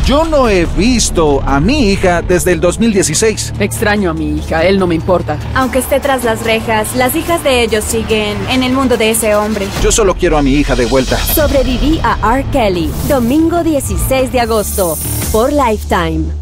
Yo no he visto a mi hija desde el 2016. Extraño a mi hija, él no me importa. Aunque esté tras las rejas, las hijas de ellos siguen en el mundo de ese hombre. Yo solo quiero a mi hija de vuelta. Sobreviví a R. Kelly, domingo 16 de agosto, por Lifetime.